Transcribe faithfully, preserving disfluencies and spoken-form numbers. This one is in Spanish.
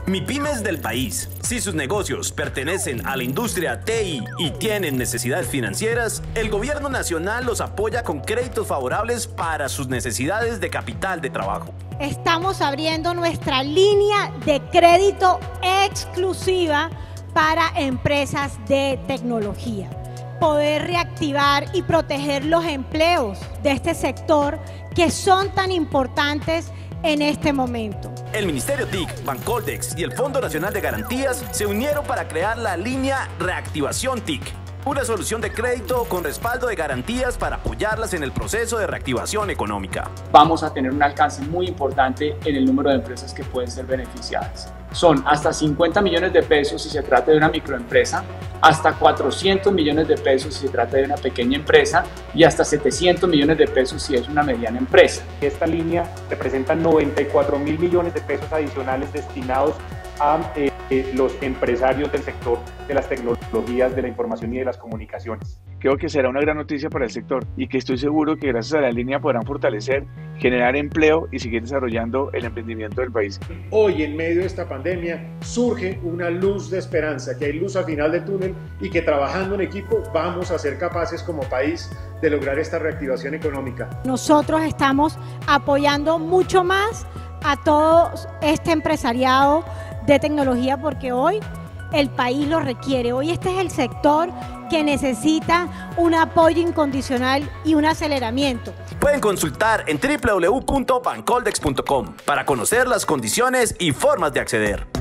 MIPYMES del país. Si sus negocios pertenecen a la industria T I y tienen necesidades financieras, el Gobierno Nacional los apoya con créditos favorables para sus necesidades de capital de trabajo. Estamos abriendo nuestra línea de crédito exclusiva para empresas de tecnología. Poder reactivar y proteger los empleos de este sector que son tan importantes en este momento. El Ministerio T I C, Bancoldex y el Fondo Nacional de Garantías se unieron para crear la línea Reactivación T I C, una solución de crédito con respaldo de garantías para apoyarlas en el proceso de reactivación económica. Vamos a tener un alcance muy importante en el número de empresas que pueden ser beneficiadas. Son hasta cincuenta millones de pesos si se trata de una microempresa, hasta cuatrocientos millones de pesos si se trata de una pequeña empresa y hasta setecientos millones de pesos si es una mediana empresa. Esta línea representa noventa y cuatro mil millones de pesos adicionales destinados a eh, eh, los empresarios del sector de las tecnologías de la información y de las comunicaciones. Creo que será una gran noticia para el sector y que estoy seguro que gracias a la línea podrán fortalecer, generar empleo y seguir desarrollando el emprendimiento del país. Hoy, en medio de esta pandemia, surge una luz de esperanza, que hay luz al final del túnel y que trabajando en equipo vamos a ser capaces como país de lograr esta reactivación económica. Nosotros estamos apoyando mucho más a todo este empresariado de tecnología porque hoy el país lo requiere. Hoy este es el sector que necesita un apoyo incondicional y un aceleramiento. Pueden consultar en w w w punto bancoldex punto com para conocer las condiciones y formas de acceder.